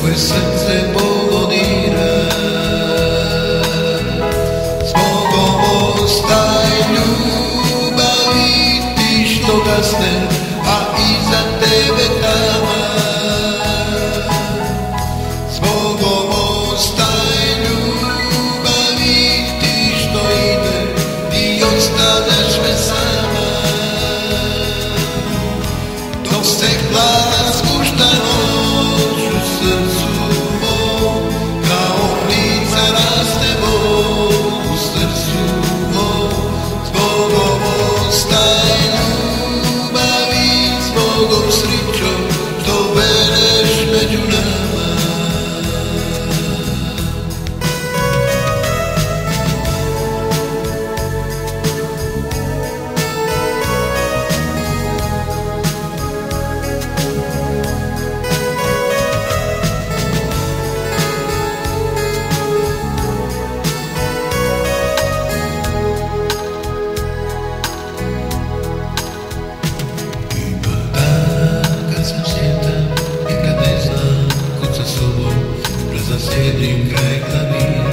Tvoje srdce polodíra. S Bogom ostaj ľúbaví, tyž to gasne a i za tebe táma. S Bogom ostaj ľúbaví, tyž to ide, ty ostaneš me sama. To se lásku štanou srdcu mou, kao ptica raste u srdcu mou. S Bogom ostaj ľúbaví, s Bogom sričo, što bereš među nama. Sjedim kraj klavira.